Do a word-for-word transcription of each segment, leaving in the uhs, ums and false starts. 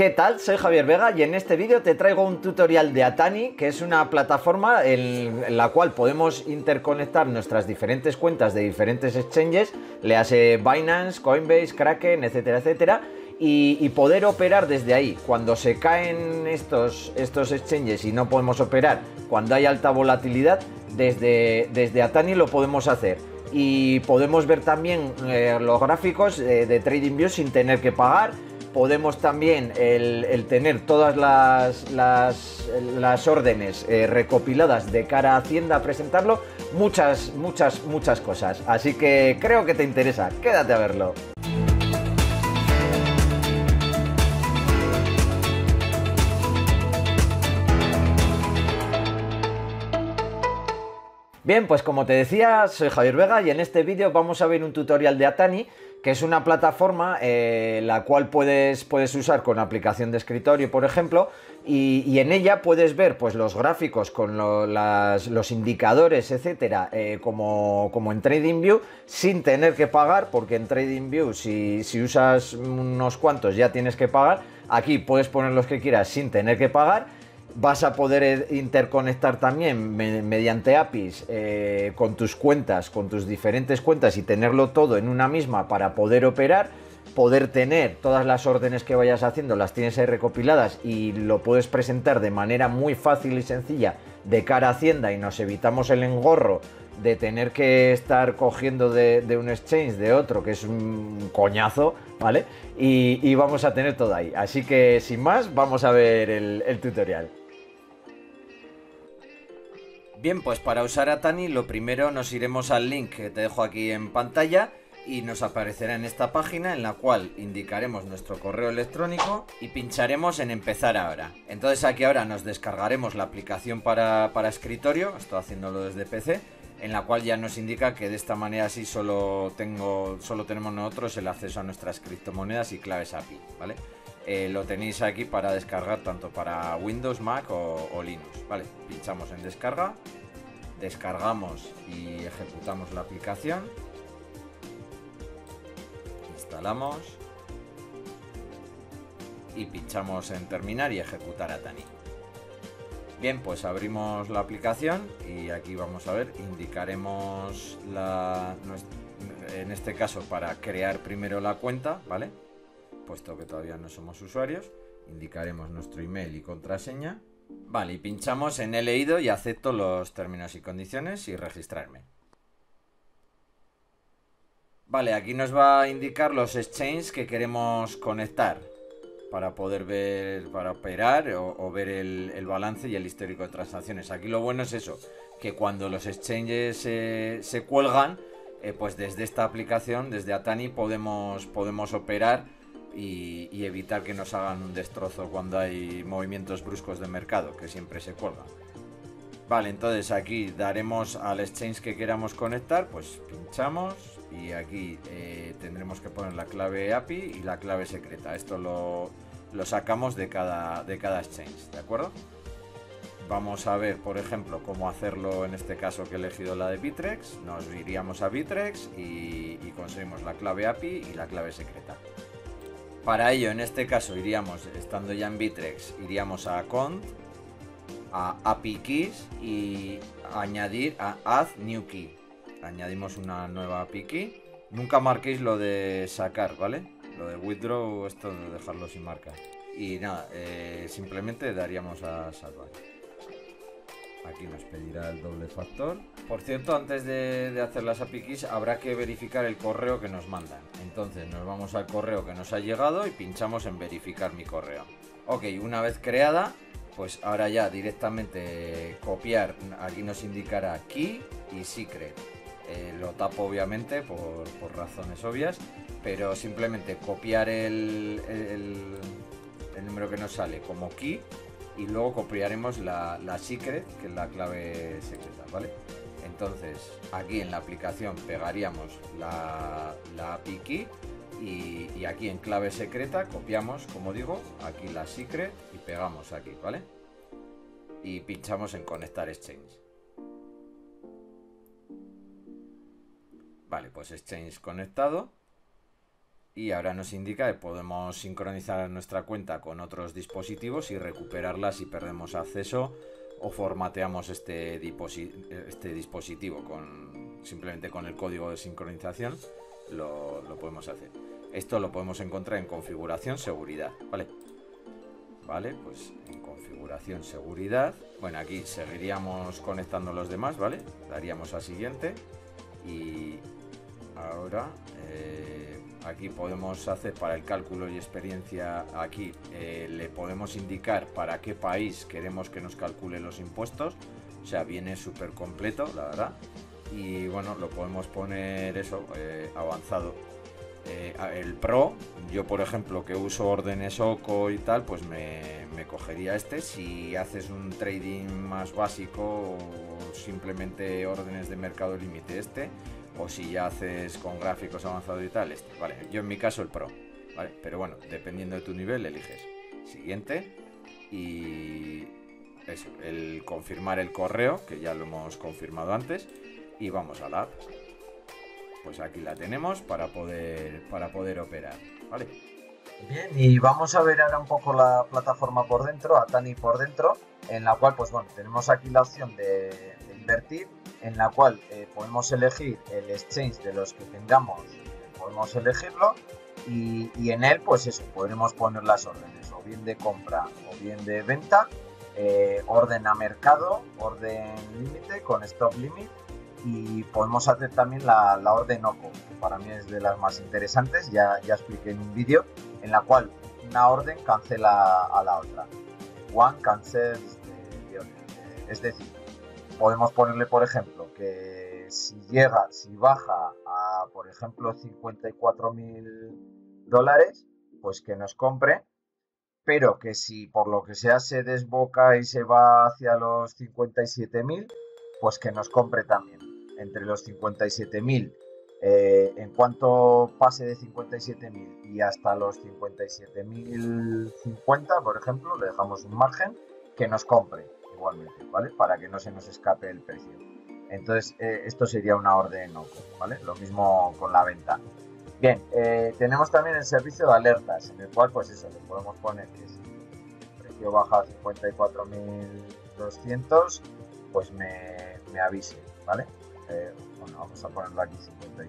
¿Qué tal? Soy Javier Vega y en este vídeo te traigo un tutorial de Atani, que es una plataforma en la cual podemos interconectar nuestras diferentes cuentas de diferentes exchanges, le hace Binance, Coinbase, Kraken, etcétera, etcétera, y, y poder operar desde ahí. Cuando se caen estos, estos exchanges y no podemos operar, cuando hay alta volatilidad, desde, desde Atani lo podemos hacer. Y podemos ver también eh, los gráficos eh, de TradingView sin tener que pagar. Podemos también el, el tener todas las, las, las órdenes eh, recopiladas de cara a Hacienda a presentarlo. Muchas, muchas, muchas cosas. Así que creo que te interesa. Quédate a verlo. Bien, pues como te decía, soy Javier Vega y en este vídeo vamos a ver un tutorial de Atani, que es una plataforma eh, la cual puedes, puedes usar con aplicación de escritorio, por ejemplo, y, y en ella puedes ver pues, los gráficos con lo, las, los indicadores, etcétera, eh, como, como en TradingView, sin tener que pagar, porque en TradingView si, si usas unos cuantos ya tienes que pagar. Aquí puedes poner los que quieras sin tener que pagar. Vas a poder interconectar también me, mediante A P Is eh, con tus cuentas, con tus diferentes cuentas y tenerlo todo en una misma para poder operar, poder tener todas las órdenes que vayas haciendo, las tienes ahí recopiladas y lo puedes presentar de manera muy fácil y sencilla de cara a Hacienda y nos evitamos el engorro de tener que estar cogiendo de, de un exchange, de otro, que es un coñazo, ¿vale? Y, y vamos a tener todo ahí. Así que sin más, vamos a ver el, el tutorial. Bien, pues para usar Atani lo primero nos iremos al link que te dejo aquí en pantalla y nos aparecerá en esta página en la cual indicaremos nuestro correo electrónico y pincharemos en empezar ahora. Entonces aquí ahora nos descargaremos la aplicación para, para escritorio, estoy haciéndolo desde P C, en la cual ya nos indica que de esta manera sí solo, tengo, solo tenemos nosotros el acceso a nuestras criptomonedas y claves A P I, ¿vale? Eh, lo tenéis aquí para descargar tanto para Windows, Mac o, o Linux, ¿vale? Pinchamos en descarga, descargamos y ejecutamos la aplicación, instalamos y pinchamos en terminar y ejecutar Atani. Bien, pues abrimos la aplicación y aquí vamos a ver, indicaremos la, en este caso para crear primero la cuenta, ¿vale? Puesto que todavía no somos usuarios, indicaremos nuestro email y contraseña. Vale, y pinchamos en he leído y acepto los términos y condiciones y registrarme. Vale, aquí nos va a indicar los exchanges que queremos conectar para poder ver, para operar o, o ver el, el balance y el histórico de transacciones. Aquí lo bueno es eso, que cuando los exchanges eh, se cuelgan, eh, pues desde esta aplicación, desde Atani, podemos, podemos operar Y, y evitar que nos hagan un destrozo cuando hay movimientos bruscos de mercado, que siempre se cuelgan. Vale, entonces aquí daremos al exchange que queramos conectar, pues pinchamos y aquí eh, tendremos que poner la clave A P I y la clave secreta. Esto lo, lo sacamos de cada, de cada exchange, ¿de acuerdo? Vamos a ver, por ejemplo, cómo hacerlo en este caso que he elegido la de Bittrex. Nos iríamos a Bittrex y, y conseguimos la clave A P I y la clave secreta. Para ello, en este caso, iríamos, estando ya en Bittrex, iríamos a Account, a A P I Keys y añadir a Add New Key. Añadimos una nueva A P I Key. Nunca marquéis lo de sacar, ¿vale? Lo de withdraw, esto de dejarlo sin marcar. Y nada, eh, simplemente daríamos a salvar. Aquí nos pedirá el doble factor. Por cierto, antes de, de hacer las A P I Keys habrá que verificar el correo que nos mandan. Entonces nos vamos al correo que nos ha llegado y pinchamos en verificar mi correo. Ok, una vez creada, pues ahora ya directamente copiar. Aquí nos indicará key y secret. Eh, lo tapo obviamente por, por razones obvias, pero simplemente copiar el, el, el número que nos sale como key. Y luego copiaremos la, la secret, que es la clave secreta, ¿vale? Entonces, aquí en la aplicación pegaríamos la, la A P I Key y, y aquí en clave secreta copiamos, como digo, aquí la secret y pegamos aquí, ¿vale? Y pinchamos en conectar exchange. Vale, pues exchange conectado. Y ahora nos indica que podemos sincronizar nuestra cuenta con otros dispositivos y recuperarla si perdemos acceso o formateamos este, este dispositivo. Con, simplemente con el código de sincronización lo, lo podemos hacer. Esto lo podemos encontrar en configuración seguridad, ¿vale? Vale, pues en configuración seguridad. Bueno, aquí seguiríamos conectando los demás, ¿vale? Daríamos a siguiente. Y ahora eh, aquí podemos hacer para el cálculo y experiencia. Aquí eh, le podemos indicar para qué país queremos que nos calcule los impuestos. O sea, viene súper completo, la verdad. Y bueno, lo podemos poner eso, eh, avanzado. Eh, el Pro, yo por ejemplo que uso órdenes OCO y tal, pues me, me cogería este. Si haces un trading más básico o simplemente órdenes de mercado límite, este. O si ya haces con gráficos avanzados y tal, este. Vale, yo en mi caso el Pro, ¿vale? Pero bueno, dependiendo de tu nivel eliges siguiente. Y eso, el confirmar el correo, que ya lo hemos confirmado antes. Y vamos a la app. Pues aquí la tenemos para poder, para poder operar, ¿vale? Bien, y vamos a ver ahora un poco la plataforma por dentro, Atani por dentro, en la cual, pues bueno, tenemos aquí la opción de, de invertir, en la cual eh, podemos elegir el exchange de los que tengamos, podemos elegirlo, y, y en él, pues eso, podremos poner las órdenes, o bien de compra o bien de venta, eh, orden a mercado, orden límite con stop limit, y podemos hacer también la, la orden OCO, que para mí es de las más interesantes. Ya, ya expliqué en un vídeo en la cual una orden cancela a la otra. One cancels the other. Es decir, podemos ponerle, por ejemplo, que si llega, si baja a, por ejemplo, cincuenta y cuatro mil dólares, pues que nos compre, pero que si por lo que sea se desboca y se va hacia los cincuenta y siete mil, pues que nos compre también entre los cincuenta y siete mil. Eh, en cuanto pase de cincuenta y siete mil y hasta los cincuenta y siete mil cincuenta, por ejemplo, le dejamos un margen, que nos compre igualmente, ¿vale? Para que no se nos escape el precio. Entonces, eh, esto sería una orden OCO, ¿vale? Lo mismo con la venta. Bien, eh, tenemos también el servicio de alertas, en el cual, pues eso, le podemos poner que si el precio baja a cincuenta y cuatro mil doscientos, pues me, me avise, ¿vale? Eh, bueno, vamos a ponerlo aquí cincuenta y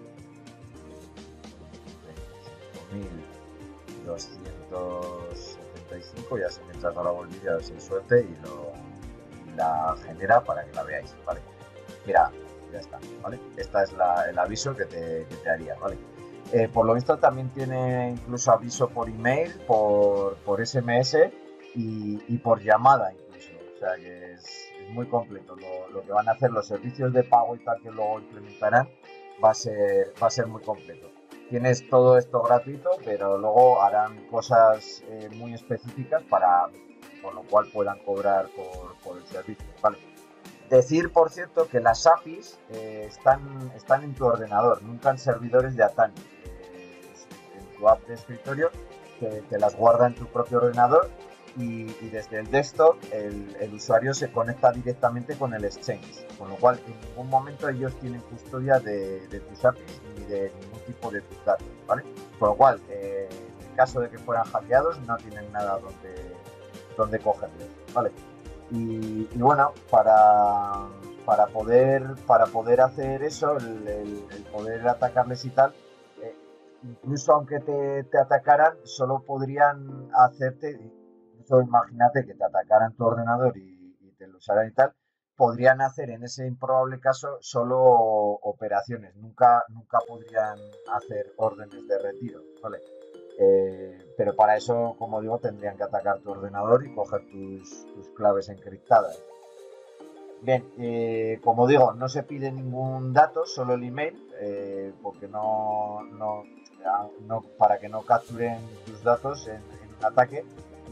cinco mil doscientos setenta y cinco, y así mientras no la volví a ver si hay suerte y, lo, y la genera para que la veáis, ¿vale? Mira, ya está, ¿vale? Esta es la, el aviso que te, que te haría, ¿vale? Eh, por lo visto también tiene incluso aviso por email, por, por S M S y, y por llamada incluso, o sea que es, es muy completo. Lo, lo que van a hacer los servicios de pago y tal que luego implementarán va a ser, va a ser muy completo. Tienes todo esto gratuito, pero luego harán cosas eh, muy específicas para, con lo cual puedan cobrar por, por el servicio, ¿vale? Decir, por cierto, que las A P Is eh, están, están en tu ordenador, nunca en servidores de Atani. Eh, en tu app de escritorio te, te las guarda en tu propio ordenador y, y desde el desktop el, el usuario se conecta directamente con el exchange, con lo cual en ningún momento ellos tienen custodia de, de tus A P Is ni de ningún tipo de tus datos, ¿vale? Con lo cual, eh, en caso de que fueran hackeados, no tienen nada donde, donde cogerlos, ¿vale? Y, y bueno, para, para, poder, para poder hacer eso, el, el, el poder atacarles y tal, eh, incluso aunque te, te atacaran, solo podrían hacerte, incluso imagínate que te atacaran tu ordenador y, y te lo usaran y tal, podrían hacer en ese improbable caso solo operaciones, nunca, nunca podrían hacer órdenes de retiro, ¿vale? Eh, pero para eso, como digo, tendrían que atacar tu ordenador y coger tus, tus claves encriptadas. Bien, eh, como digo, no se pide ningún dato, solo el email, eh, porque no, no, no, para que no capturen tus datos en, en un ataque.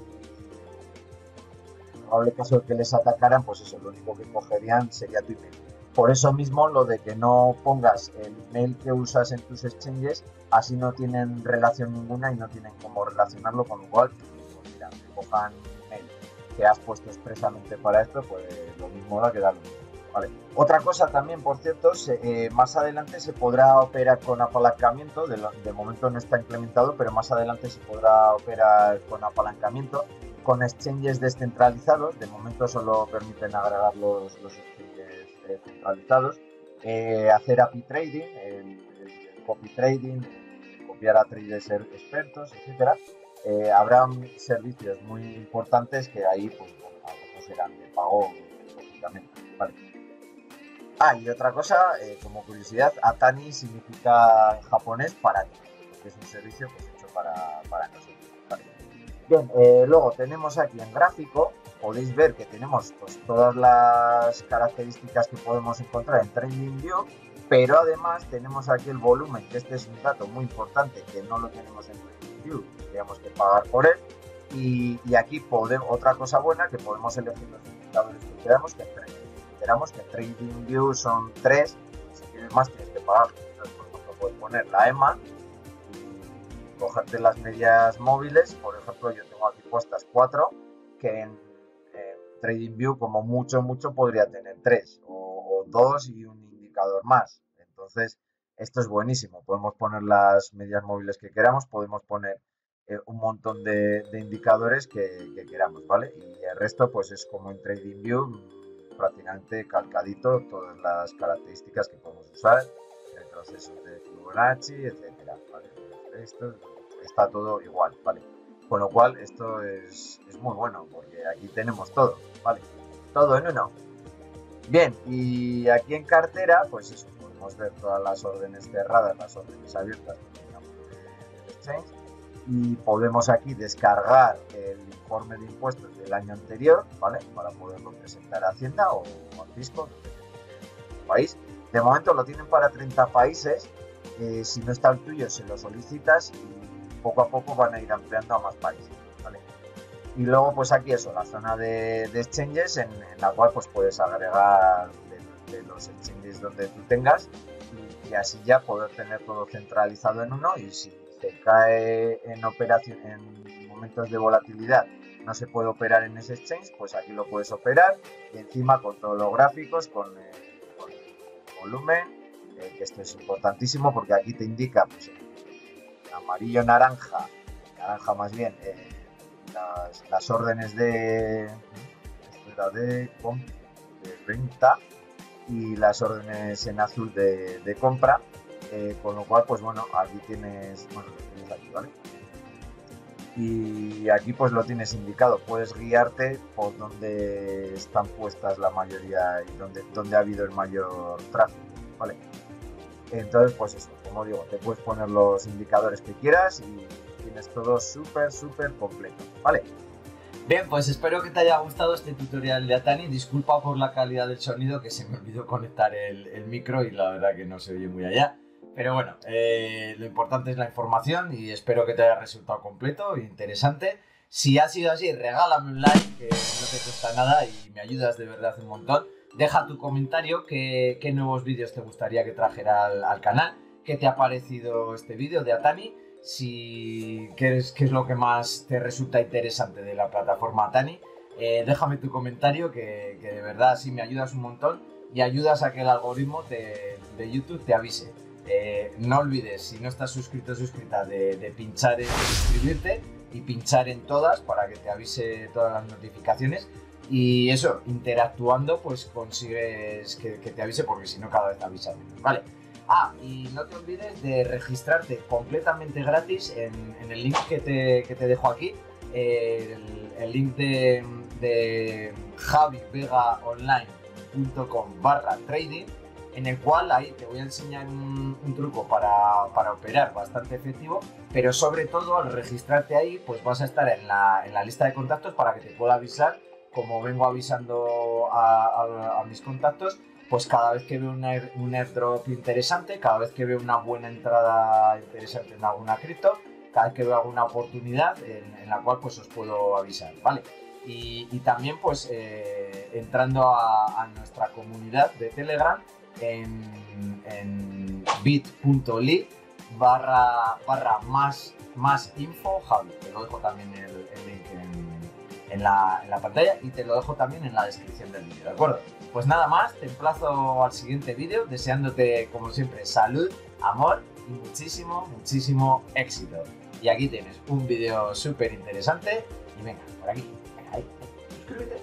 En el probable caso de que les atacaran, pues eso, lo único que cogerían sería tu email. Por eso mismo lo de que no pongas el email que usas en tus exchanges, así no tienen relación ninguna y no tienen cómo relacionarlo, con lo cual, pues mira, que cojan un email que has puesto expresamente para esto, pues lo mismo da que da lo mismo. Vale. Otra cosa también, por cierto, se, eh, más adelante se podrá operar con apalancamiento, de, lo, de momento no está implementado, pero más adelante se podrá operar con apalancamiento, con exchanges descentralizados. De momento solo permiten agregar los, los exchanges eh, centralizados, eh, hacer A P I trading, el, el, el copy trading, copiar a traders expertos, etcétera. Eh, habrá servicios muy importantes que ahí pues, bueno, algunos serán de pago, lógicamente. Vale. Ah, y otra cosa, eh, como curiosidad, Atani significa en japonés para ti, porque es un servicio pues, hecho para, para nosotros. Vale. Bien, eh, luego tenemos aquí en gráfico, podéis ver que tenemos pues, todas las características que podemos encontrar en TradingView, pero además tenemos aquí el volumen, que este es un dato muy importante, que no lo tenemos en TradingView, tendríamos que pagar por él, y, y aquí podemos, otra cosa buena, que podemos elegir los indicadores que queramos, que en TradingView. Esperamos que TradingView son tres, si quieres más tienes que pagar. Entonces, por ejemplo, puedes poner la E M A y cogerte las medias móviles. Por ejemplo, yo tengo aquí puestas cuatro, que en, en TradingView como mucho, mucho podría tener tres o, o dos y un indicador más. Entonces, esto es buenísimo. Podemos poner las medias móviles que queramos, podemos poner eh, un montón de, de indicadores que, que queramos, ¿vale? Y el resto, pues es como en TradingView, prácticamente calcadito todas las características que podemos usar, el proceso de Fibonacci, etcétera, ¿vale? Esto está todo igual, ¿vale? Con lo cual esto es, es muy bueno porque aquí tenemos todo, ¿vale? Todo en uno. Bien, y aquí en cartera, pues eso, podemos ver todas las órdenes cerradas, las órdenes abiertas del exchange, y podemos aquí descargar el informe de impuestos del año anterior, ¿vale? Para poderlo presentar a Hacienda o al fisco del país. De momento lo tienen para treinta países, eh, si no está el tuyo se lo solicitas y poco a poco van a ir ampliando a más países, ¿vale? Y luego pues aquí eso, la zona de, de exchanges en, en la cual pues puedes agregar de, de los exchanges donde tú tengas y, y así ya poder tener todo centralizado en uno, y si te cae en operación en momentos de volatilidad, no se puede operar en ese exchange, pues aquí lo puedes operar y encima con todos los gráficos, con, eh, con el volumen, eh, que esto es importantísimo porque aquí te indica pues, en amarillo, naranja, naranja más bien, eh, las, las órdenes de, de, de venta y las órdenes en azul de, de compra. Eh, con lo cual, pues bueno, aquí tienes, bueno, lo tienes aquí, ¿vale? Y aquí pues lo tienes indicado, puedes guiarte por donde están puestas la mayoría y donde, donde ha habido el mayor tráfico, ¿vale? Entonces, pues eso, como digo, te puedes poner los indicadores que quieras y tienes todo súper, súper completo, ¿vale? Bien, pues espero que te haya gustado este tutorial de Atani. Disculpa por la calidad del sonido, que se me olvidó conectar el, el micro y la verdad que no se oye muy allá. Pero bueno, eh, lo importante es la información y espero que te haya resultado completo e interesante. Si ha sido así, regálame un like, que no te cuesta nada y me ayudas de verdad un montón. Deja tu comentario, qué, qué nuevos vídeos te gustaría que trajera al, al canal, qué te ha parecido este vídeo de Atani, si qué es, qué es lo que más te resulta interesante de la plataforma Atani. Eh, déjame tu comentario, que, que de verdad así me ayudas un montón y ayudas a que el algoritmo te, de YouTube te avise. Eh, no olvides, si no estás suscrito o suscrita, de, de pinchar en suscribirte y pinchar en todas para que te avise todas las notificaciones, y eso, interactuando pues consigues que, que te avise, porque si no cada vez te avisa menos, ¿vale? Ah, y no te olvides de registrarte completamente gratis en, en el link que te, que te dejo aquí, eh, el, el link de, de javivegaonline punto com barra trading, en el cual ahí te voy a enseñar un, un truco para, para operar bastante efectivo, pero sobre todo al registrarte ahí pues vas a estar en la, en la lista de contactos para que te pueda avisar, como vengo avisando a, a, a mis contactos, pues cada vez que veo un, air, un airdrop interesante, cada vez que veo una buena entrada interesante en alguna cripto, cada vez que veo alguna oportunidad en, en la cual pues os puedo avisar, ¿vale? Y, y también pues eh, entrando a, a nuestra comunidad de Telegram, en, en bit.ly barra, barra más, más info Javi, te lo dejo también el, el link en la, en la pantalla y te lo dejo también en la descripción del vídeo, ¿de acuerdo? Pues nada más, te emplazo al siguiente vídeo, deseándote, como siempre, salud, amor y muchísimo, muchísimo éxito. Y aquí tienes un vídeo súper interesante y venga, por aquí, venga, ahí, ahí, suscríbete.